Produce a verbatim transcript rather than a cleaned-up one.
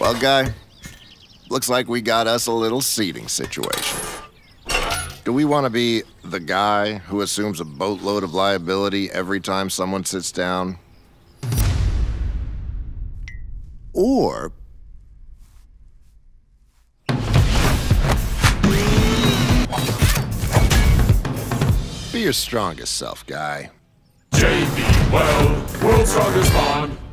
Well, guy, looks like we got us a little seating situation. Do we want to be the guy who assumes a boatload of liability every time someone sits down? Or be your strongest self, guy. J B Weld, world's strongest bond.